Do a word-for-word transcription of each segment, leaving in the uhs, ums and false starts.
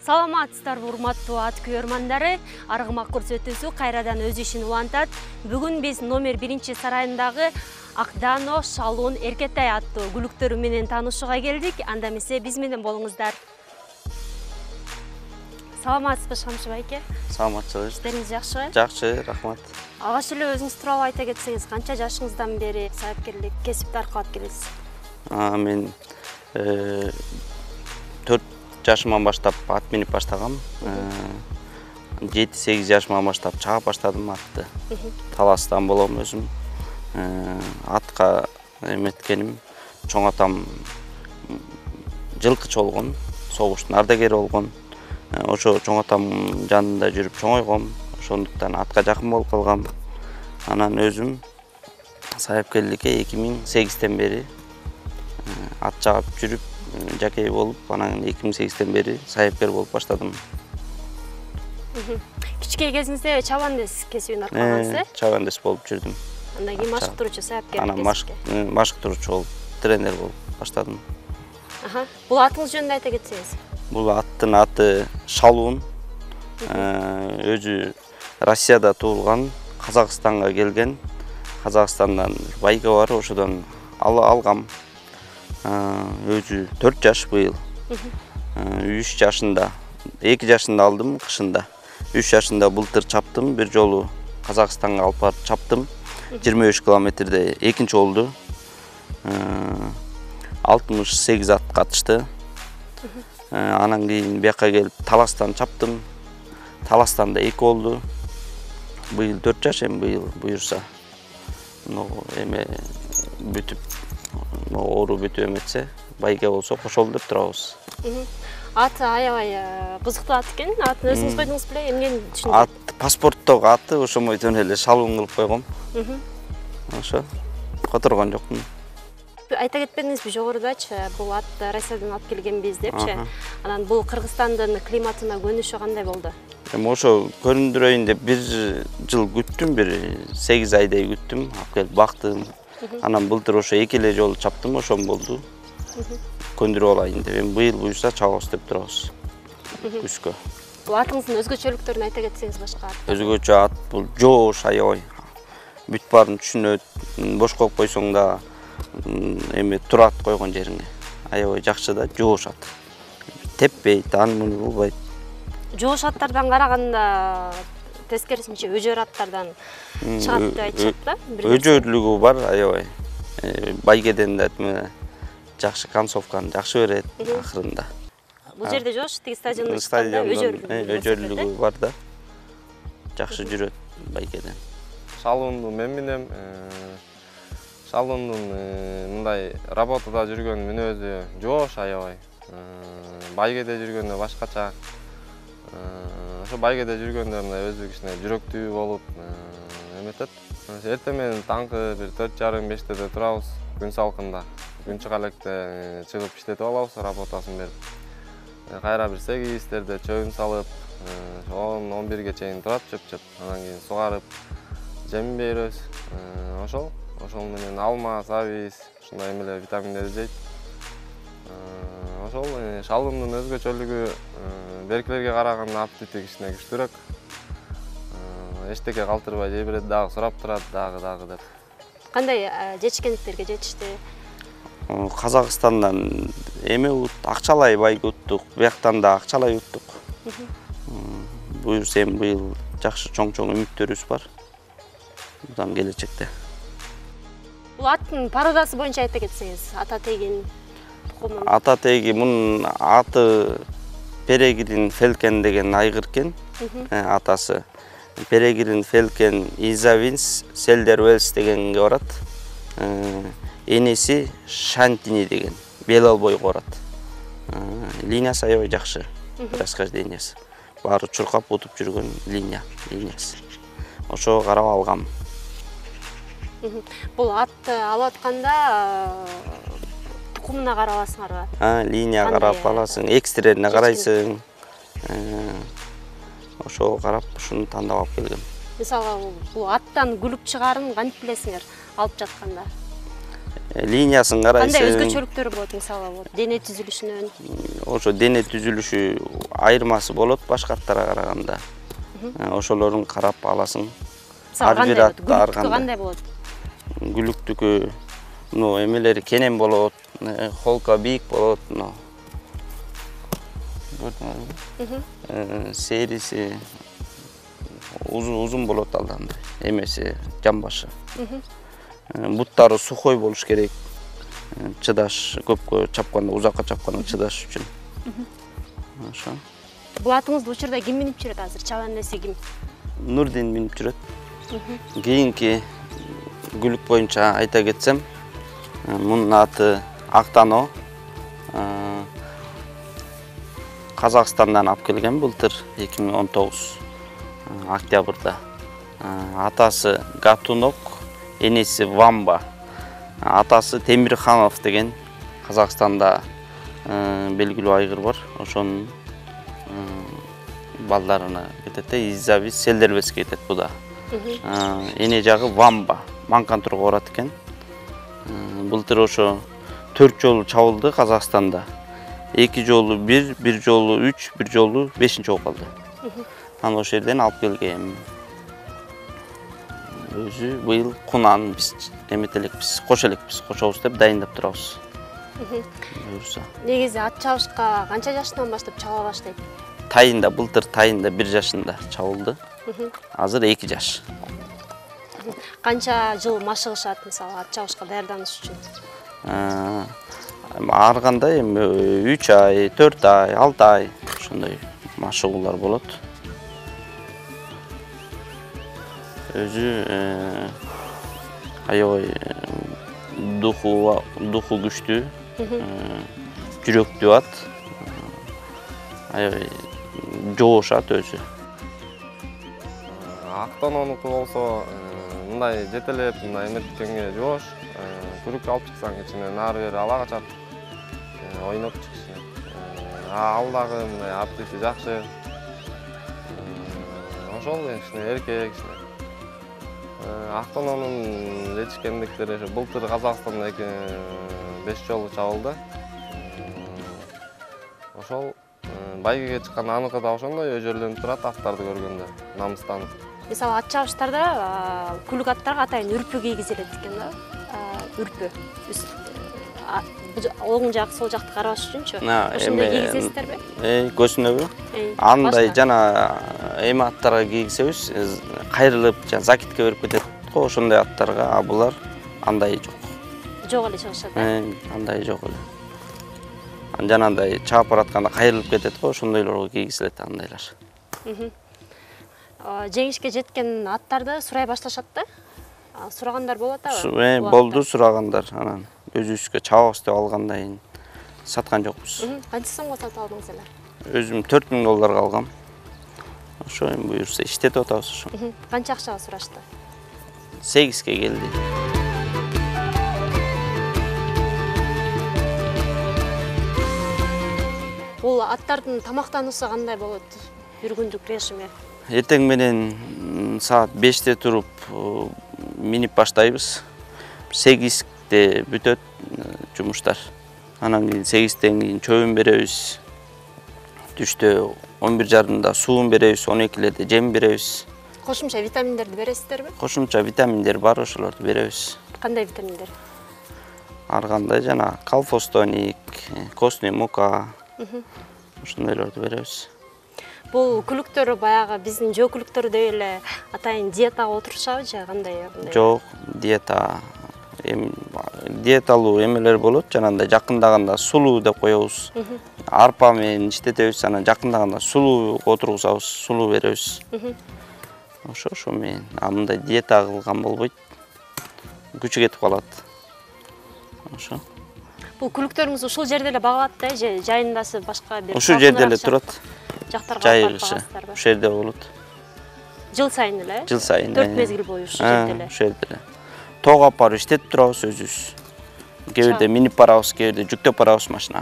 Саламатсыздарбы, урматтуу ат көрөрмандары. Аргымак көрсөтүүсү кайрадан өз ишин улантат. Бүгүн биз номер биринчи сарайындагы Акдано Шалуун Эркетай аттуу гүлүктөрү менен таанышууга келдик. Анда эмесе биз менен болуңуздар. Саламатсызбы Шамшы байке? Саламатсызбы. Иштериңиз жакшыбы? Жакшы, рахмат. Алгач эле өзүңүз тууралуу айта кетсеңиз, канча жашыңыздан бери саяпкерлик кесипти аркалап келесиз? Мен төрт жашыман баштап ат минип баштагам. жети сегиз жашыман баштап чаап баштадым атты. Таластан болом өзүм. Атка эметкеним чоң атам жылкычы болгон, согуштун ардагери болгон. Ошо чоң атам жанында жүрүп чоңойгом. Ошондуктан атка жакын болуп калгам. Анан өзүм саяпкерликке эки миң сегизден бери ат чаап жүрүп, жакей болуп, анан эки миң сегизден бери саяпкер болуп баштадым. Кичке кезиңизде чабандес кесибин аркалагансыз, э? Чабандес болуп жүрдүм. Андан кийин машыктыруучу саяпкер. Анан машыктыруучу болуп, тренер болуп баштадым. Аха. Бул атыңыз жөнүндө айта кетсеңиз. Бул аттын аты Шалуун. Өзү Россияда туулган, Казакстанга келген. Казакстандан байга бар, ошодон алгам. Өзү төрт жаш быйыл. үч жашында, эки жашында алдым кышында. үч жашында былтыр чаптым, бир жолу Казакстанга алып барып чаптым. жыйырма беш километрде экинчи болду. алтымыш сегиз ат катышты. Анан кийин бияка келип Таластан чаптым. Таластанда эки болду. Быйыл төрт жаш эми быйыл буюрса. Эме бүтүп, оору бүтүп эметсе, байга болсо кошолду деп турабыз. Аты аябай кызыктуу ат экен. Атын өзүңүз койдуңуз беле, эмнени түшүндүм? Ат паспорттогу аты ошомойдон эле Шалуун кылып койгом. Ошо которгон жокмун. Айта кетпедиңизби, жогорудачы бул атты Россиядан алып келгенбиз депчи. Анан бул Кыргызстандын климатына көнүшү кандай болду? Эми ошо көрүндүрөйүн деп бир жыл күттүм, бир сегиз айдай күттүм, алып келип бактым. Анан былтыр ошо эки эле жолу чаптым, ошом болду. Көндүрүп алайын деп, эми быйыл буюрса чабабыз деп турабыз. Күзгө. Бул атыңыздын өзгөчөлүктөрүн айта кетсеңиз башка. Өзгөчө ат бул жоош аябай. Бүт баарын түшүнөт, бош коюп койсоң да эми турат койгон жериңе. Аябай жакшы да, жоош ат. Теппейт, аны муну болбойт. Жоош аттардан караганда тескерисинче өжөр аттардан чыгат деп айтышат да. Өжөрлүгү бар аябай. Байгеден да жакшы концовканы жакшы берет акырында. Бул жерде жоош, тиги стадиондо чыкканда өжөрлүгү бар да. Жакшы жүрөт байгеден. Шалуунду мен минем. Шалуундун мындай работада жүргөн мүнөзү жоош аябай. Байгеде жүргөндө башкача. Ошо байгеде жүргөндө мындай өзү кичине жүрөктүү болуп эметет. Эртең менен таңкы бир төрт жарым беште турабыз, күн салкында. Күн чыга электе чыгып иштетип алабыз, работасын берип. Кайра бир сегиздерде чөбүн салып, он он бирге чейин турат чөп-чөп. Анан кийин сугарып, жем беребиз. Ошол, ошол менен алма, сабиз, ушундай эмелер витаминдерди жейт. Ошол Шалуундун өзгөчөлүгү беркилерге караганда аппетити кичине күчтүүрөөк. Эчтеке калтырбай жей берет, дагы сурап турат, дагы дагы деп. Кандай жетишкендиктерге жетишти? Казакстандан эме ут, акчалай байга уттук, бияктан да акчалай уттук. Буюрса эми быйыл жакшы чоң-чоң үмүттөрүбүз бар. Мындан келечекте. Бул аттын породасы боюнча айта кетсеңиз, ата тегин, тукумун. Ата теги мунун аты Перегрин Фелкен деген айгыр экен, атасы. Перегрин Фелкен Изавинс Селдервелс дегенге барат. Энеси Шантини деген, Белал бойго барат. Линиясы аябай жакшы, происхождениясы. Баары чуркап утуп жүргөн линия, линиясы. Ошо карап алгам. Бул атты алып атканда тукумуна карап аласыңарбы? А, линия карап аласың, экстрерине карайсың. Ошо карап, ушуну тандап алып келгем. Мисалы, бул аттан күлүп чыгарын кантип билесиңер алып жатканда? Линиясын карайсың. Кандай өзгөчөлүктөрү болот, мисалы, дене түзүлүшүнөн? Ошо дене түзүлүшү айырмасы болот башка аттарга караганда. Ошолорун карап аласың. Ар бир атты ар кандай. кандай болот? Гүлүктүкү, ну, эмелери кенен болот, холка бийик болот, ну. Сериси uzun болот алдан. Эмеси жамбашы. Буттары сухой болуш керек. Чыдаш, көпкө чапканда, узакка чапканда чыдаш үчүн. Ошо. Бул атыңызды учурда ким минип жүрөт азыр? Чабан эси ким? Нурдин минип жүрөт. Кийинки гүлүк боюнча айта кетсем, мунун аты Актано. Казакстандан алып келген былтыр эки миң он тогуз октябрда. Атасы Гатунок, энеси Вамба. Атасы Темирханов деген Казакстанда белгилүү айгыр бар. Ошонун балдарына кетет, Изавис Селдербеске кетет бу да. Эне жагы Вамба, Манкантурга барат экен. Былтыр ошо төрт жолу чабылды Казакстанда. эки жолу бир, бир жолу үч, бир жолу бешинчи болуп калды. Аны ошол жерден алып келгем. Өзү быйыл кунан биз эметелекпиз, кош элекпиз, кошобуз деп дайындап турабыз. Буюрса. Негизи ат чабышка канча жаштан баштап чаба баштайт? Тайында, былтыр тайында бир жашында чабылды. Азыр эки жаш. Канча жыл машыгышат, мисалы, ат чабышка даярданыш үчүн? Ар кандай эми үч ай, төрт ай, алты ай ошондой машыгуулар болот. Өзү аябай духу духу күчтүү, жүрөктүү ат. Аябай жоошат өзү. Актанонуку болсо мындай жетелеп, мындай эметкенге жоош. Күрүк алып чыксаң ичине нары бери ала качат. Ойноп чыкшы. Ал дагы мындай аппети жакшы. Ошол кичине эркек кичине. Актанонун жетишкендиктери ошо былтыр Казакстанда беш жолу чабылды. Ошол байгеге чыккан аныкы да ошондой өжөрлөнүп турат аттарды көргөндө, намыстанып. Мисалы, ат чабыштарда күлүк аттарга атайын үрпү кийгизилет экен да. Үрпү. Оң жак, сол жакты карабаш үчүнчү. Ошондой кийгизесиздерби? Э, көзүнөбү? Андай жана эми аттарга кийгизебиз, кайрылып, жана закитке берип кетет го, ошондой аттарга, а булар андай жок. Жок эле чыгышат. Э, андай жок эле. Жанагындай чаап баратканда кайрылып кетет го, ошондойлорго кийгизилет андайлар. Жеңишке жеткен аттарды сурай башташат да? Сурагандар болот абы? Э, болду сурагандар. Анан өзүбүзгө чабабыз деп алгандан кийин саткан жокпуз. Канча сомго сатып алдыңыз эле? Өзүм төрт миң долларга алгам. Ошо эми буюрса иштетип атабыз ошо. Канча акчага сурашты? сегизге келди. Бул аттардын тамактануусу кандай болот? Бир күндүк режими? Эртең менен саат беште туруп минип баштайбыз. сегизде бүтөт жумуштар. Анан кийин сегизден кийин чөбүн беребиз. Түштө он бир жарымда суун беребиз, он экилерде жем беребиз. Кошумча витаминдерди бересиздерби? Кошумча витаминдер бар, ошолорду беребиз. Кандай витаминдер? Ар кандай жана калфостоник, костный мука. Ошондойлорду беребиз. Бул күлүктөр баягы биздин жөө күлүктөр деп эле атайын диетага отурушабы же кандай? Жок, диета эм диеталуу эмелер болот, жанагындай жакындаганда сулуу деп коебуз. Арпа менен иштетебиз, анан жакындаганда сулуу отургузабыз, сулуу беребиз. Ошо ошо менен. А мындай диета кылган болбойт. Күчү кетип калат. Ошо. Бул күлүктөрүңүз ушул жерде эле багылат да, же жайындасы башка бир? Ушул жерде эле турат. Жактарга алып барасыздарбы? Ушул жерде болот. Жыл сайын эле? Жыл сайын. төрт мезгил бою ушул жерде эле. Ушул жерде эле. Тоого алып барып иштетип турабыз өзүбүз. Кээ бирде минип барабыз, кээ бирде жүктөп барабыз машинага.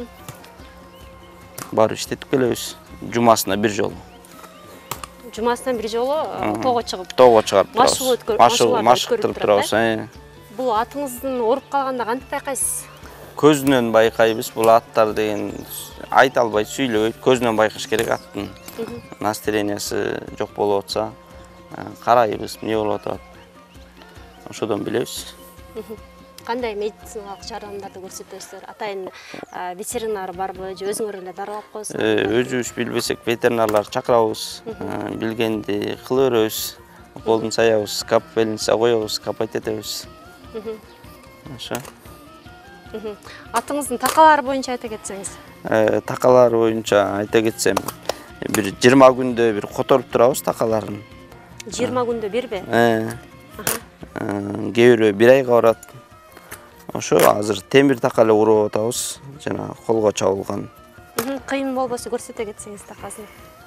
Барып иштетип келебиз. Жумасына бир жолу. Жумасына бир жолу тоого чыгып. Тоого чыгарып турабыз. Машыгуу Машыгып турабыз. Бул атыңыздын ооруп калганда кантип байкайсыз? көзүнөн байкайбыз. Бул аттар деген айта албай сүйлөбөйт. Көзүнөн байкаш керек аттын настроениясы жок болуп атса, карайбыз, эмне болуп атат. Ошодон билебиз. Кандай медициналык жардамдарды көрсөтөсүздөр? Атайын ветеринар барбы, же өзүңөр эле дарылап коесуңар? Өзүбүз билбесек ветеринарлар чакырабыз, билгенди кыла беребиз. Колдун саябыз, кап белинсе коебуз, капать этебиз. Ошо. Атыңыздын такалары боюнча айта кетсеңиз. Такалары боюнча айта кетсем, бир жыйырма күндө бир которуп турабыз такаларын. жыйырма күндө бирби? Кээ бирөө бир айга барат. Ошо азыр темир така эле уруп атабыз, жана колго чабылган. Кыйын болбосо көрсөтө кетсеңиз такасын.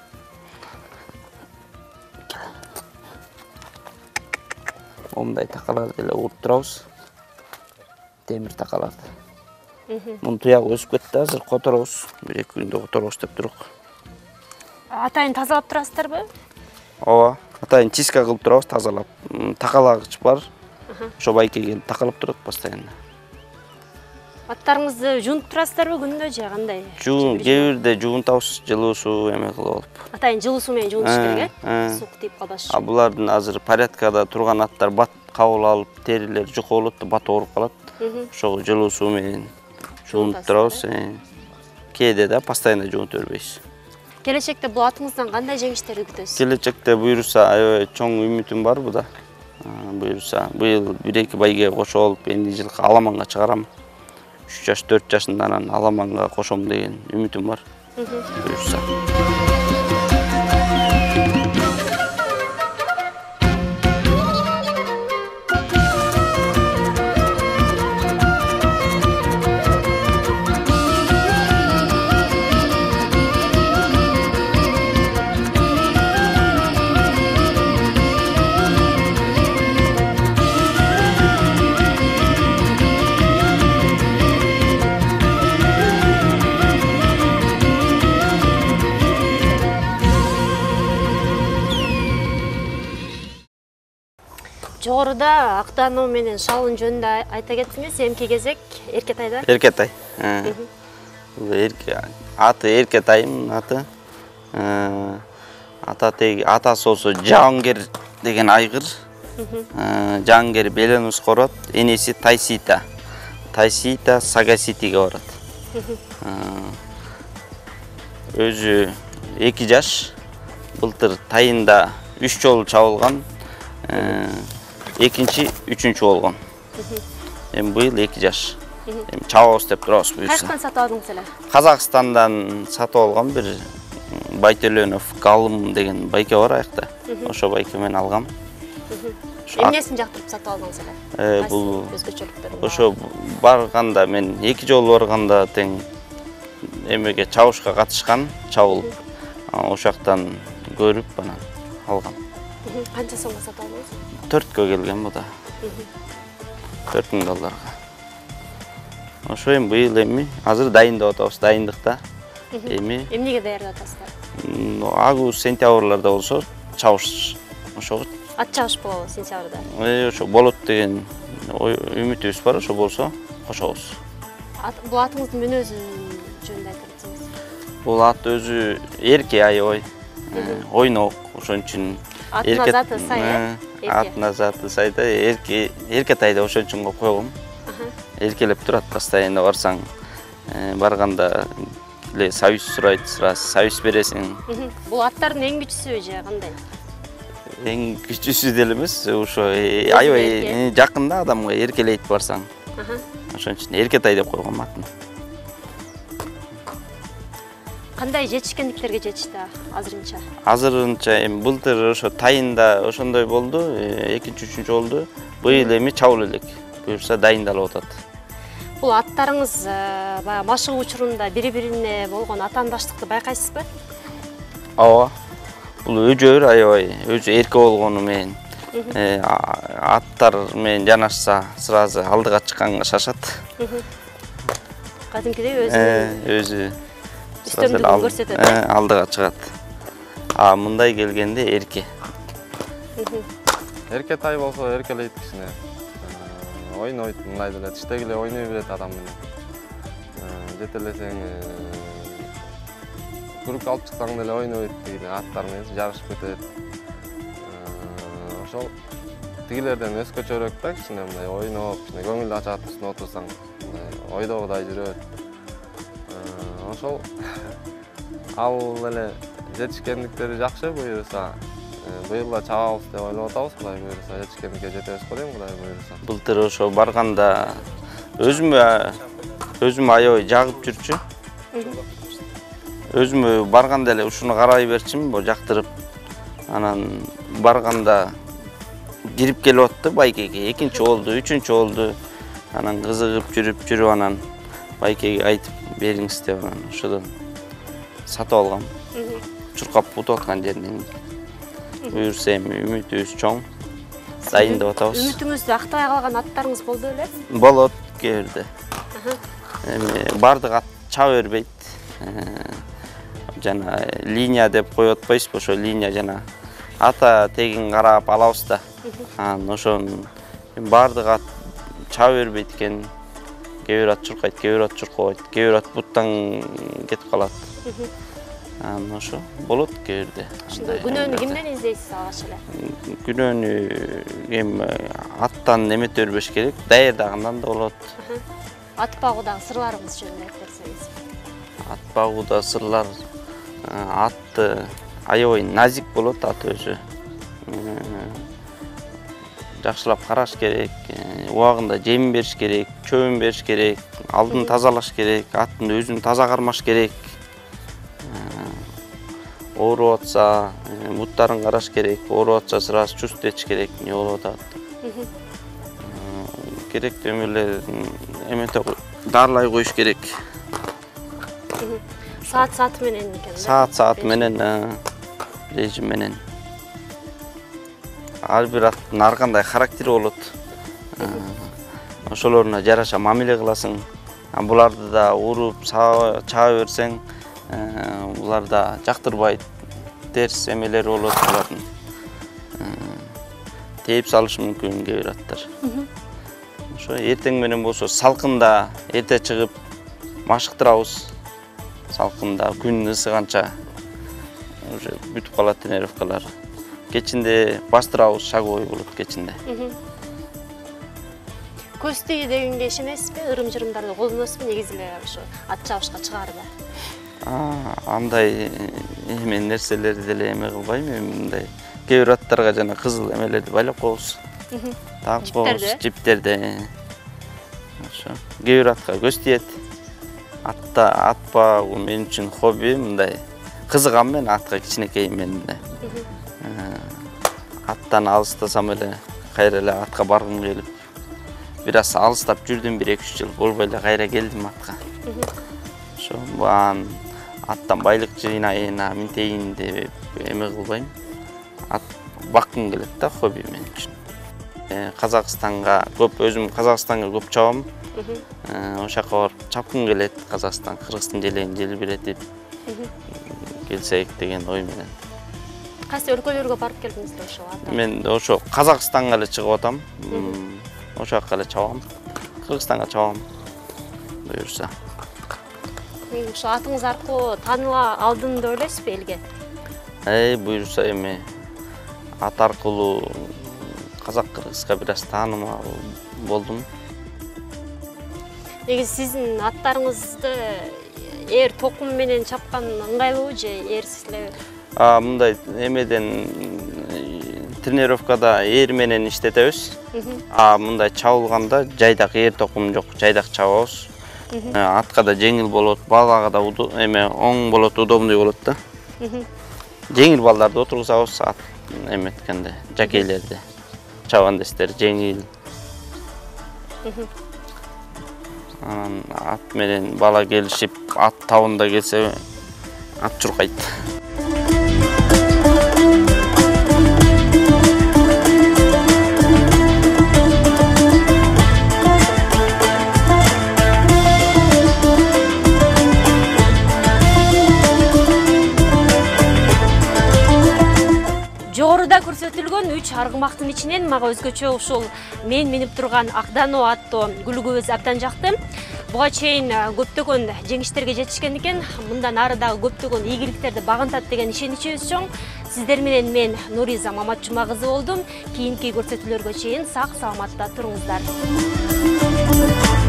Ондай такаларды эле уруп турабыз. Темир такаларды. Мунун туягы өсүп кетти, азыр которобуз. бир эки күндө которобуз деп турук. Атайын тазалап турасыздарбы? Ооба, атайын чистка кылып турабыз, тазалап. Такалагыч бар. Ошо байке келип такалап турат постоянно. Аттарыңызды жуунуп турасыздарбы күндө же кандай? Жуун, кээ бирде жуунтабыз, жылуу суу эме кылып алып. Атайын жылуу суу менен жуунуш керек, э? Суу тийип калбаш үчүн. А булардын азыр порядкада турган аттар бат кабыл алып, терилер жука болот, бат ооруп калат. Ошого жылуу суу менен жуунуп турабыз. Кээде да постоянно жуунуп бербейбиз. Келечекте бул атыңыздан кандай жеңиштерди күтөсүз? Келечекте буюрса, аябай чоң үмүтүм бар буда. Буюрса, быйыл бир эки байгеге кошо болуп, энди жылкы аламанга чыгарам. үч жаш, төрт жашындан аламанга кошом деген үмүтүм бар. Буюрса. Жогоруда Акдано менен Шалын жөнүндө айта кетсеңиз, эмки кезек Эркетайда? Эркетай. Бул эрке аты Эркетайым аты. Ата теги атасы болсо Жаангер деген айгыр. Жаангер Беленус корот, энеси Тайсита. Тайсита Сагаситиге барат. Өзү эки жаш. Былтыр тайында үч жолу чабылган. Экинчи, үчүнчү болгон. Эми быйыл эки жаш. Эми чабабыз деп турабыз буюрса. Кайчадан сатып алдыңыз эле? Казакстандан сатып алгам, бир Байтөленов Галым деген байке бар аякта. Ошо байке менен алгам. Эмнесин жактырып сатып алдыңыз эле? Бул өзгөчөлүктөрү. Ошо барганда мен эки жолу барганда тең эмеге чабышка катышкан, чабылып. Ошол жактан көрүп анан алгам. Канча сомго сатып алдыңыз? төрткө келген бу да. төрт миң долларга. Ошо эми быйыл эми азыр дайындап атабыз, дайындыкта. Эми эмнеге даярдап атасыздар? Август, сентябрларда болсо чабыш. Ошого ат чабыш болобу сентябрда? Э, ошо болот деген үмүтүбүз бар, ошо болсо кошобуз. Бул атыңыздын мүнөзү жөнүндө айта кетсеңиз. Бул ат өзү эрке аябай, ойнок, ошон үчүн Атына заты сай, э? Атына заты сай да, эрке, Эркетайда ошон үчүн койгом. Эркелеп турат, постоянно барсаң, барганда эле союз сурайт, сразу союз бересиң. Бул аттардын эң күчүсү же кандай? Эң күчүсү деле эмес, ошо аябай жакында адамга эркелейт барсаң. Ошон үчүн Эркетай деп койгом атын. Кандай жетишкендиктерге жетишти азырынча? Азырынча эми былтыр ошо тайында ошондой болду, экинчи, үчүнчү болду. Быйыл эми чабыл элек. Буюрса дайындалып атат. Бул аттарыңыз баягы машыгуу учурунда бири-бирине болгон атаандаштыкты байкайсызбы? Ооба. Бул өжөр аябай, өзү эрке болгону менен аттар менен жанашса, сразу алдыга чыкканга шашат. Кадимкидей өзү өзү үстөмдүгүн көрсөтөт. Алдыга чыгат. А мындай келгенде эрке. Эркетай болсо эркелейт кичине. Ойнойт, мындай деле тиштеги эле ойной берет адам менен. жетелесең күрүк алып чыксаң деле ойнойт, тиги аттар менен жарышып кетет. Ошол тигилерден өзгөчөрөөк да, кичине мындай ойноп, кичине көңүл ачат үстүнө отурсаң, ойдогудай жүрөт. Ошол ал эле жетишкендиктери жакшы буюрса. Быйыл да чабабыз деп ойлоп атабыз, Кудай буюрса, жетишкендикке жетебиз го дейм, Кудай буюрса. Былтыр ошо барганда өзүмө өзүмө аябай жагып жүрчү. Өзүмө барганда эле ушуну карай берчимин, бу жактырып. Анан барганда кирип келип атты байкеге, экинчи болду, үчүнчү болду. Анан кызыгып жүрүп жүрүп анан байкеге айтып бериңиз деп анан ошодон сатып алгам. Чуркап бутуп аткан жеринен. Буюрса эми үмүтүбүз чоң. Дайын деп атабыз. Үмүтүңүздү актабай калган аттарыңыз болду беле? Болот кээ бирде. Эми бардык ат чаба бербейт. Жана линия деп коюп атпайсызбы, ошо линия жана ата тегин карап алабыз да. Анан ошонун бардык ат чаба бербейт экен. Кээ бир ат чуркайт, кээ бир ат чуркабайт, кээ бир ат буттан кетип калат. Анан ошо болот кээ бирде. Күнөөнү кимден издейсиз алгач эле? Күнөөнү эми аттан эмете бербеш керек, даярдагандан да болот. Ат багуудагы сырларыңыз жөнүндө айтып берсеңиз. Ат багууда сырлар, атты аябай назик болот ат өзү. Жакшылап караш керек, убагында жем бериш керек, чөбүн бериш керек, алдын тазалаш керек, аттын өзүн таза кармаш керек. Ооруп атса, буттарын караш керек, ооруп атса сразу чувствовать этиш керек, эмне болуп атат. Керектүү эмелерин эмете дарылай коюш керек. Саат сааты менен экен. Саат сааты менен, режим менен. Ар бир аттын ар кандай характери болот. Ошолоруна жараша мамиле кыласың. Буларды да уруп, чаба берсең, булар да жактырбайт. Терс эмелери болот булардын. Тээп салышы мүмкүн кээ бир аттар. Ошо эртең менен болсо салкында эрте чыгып машыктырабыз. Салкында күн ысыганча уже бүтүп калат тренировкалар. Кечинде бастырабыз, шаговой болот кечинде. Көз тиги дегенге ишенесизби? Ырым-жырымдарды колдоносузбу негизи эле ошо ат чабышка чыгаарда? Андай эме нерселерди деле эме кылбайм, мындай кээ бир аттарга жана кызыл эмелерди байлап коебуз. Тагып коебуз, жиптерди. Ошо кээ бир атка көз тиет. Атта ат багуу мен үчүн хобби, мындай кызыгам мен атка кичинекей менде. Аттан алыстасам эле кайра эле атка баргым келип, бир аз алыстап жүрдүм, бир эки үч жыл болбой эле кайра келдим атка. Ошо баан аттан байлык жыйнайын, минтейин деп эме кылбайм. Ат баккым келет да, хобби мен үчүн. Казакстанга көп, өзүм Казакстанга көп чабам. Ошол жака барып чапкым келет, Казакстан, Кыргыздын желегин желбиретип келсек деген ой менен. Кайсы өлкөлөргө барып келдиңиздер ошо ата? Мен ошо Казакстанга эле чыгып атам. Ошол жака эле чабам. Кыргызстанга чабам. Буюрса. Ошо атыңыз аркылуу тааныла алдым деп ойлойсузбу элге? Эй, буюрса эми ат аркылуу казак-кыргызга бир аз таанымал болдум. Негизи сиздин аттарыңызды эр токум менен чапкан ыңгайлуубу же эрсиз элеби? Мындай эмеден тренировкада эр менен иштетебиз. А мындай чабылганда жайдак эр токум жок, жайдак чабабыз. Атка да жеңил болот, балага да эме оң болот, удобный болот да. Жеңил балдарды отургузабыз ат эметкенде, жакейлерди. Чабандестер жеңил. Анан ат менен бала келишип, ат табында келсе, ат чуркайт. Жогоруда көрсөтүлгөн үч аргымактын ичинен мага өзгөчө ушул мен минип турган Акдано аттуу күлүгүбүз абдан жакты. Буга чейин көптөгөн жеңиштерге жетишкен экен. Мындан ары дагы көптөгөн ийгиликтерди багынтат деген ишеничибиз чоң. Сиздер менен мен Нуриза Маматжума кызы болдум. Кийинки көрсөтүүлөргө чейин сак саламатта туруңуздар.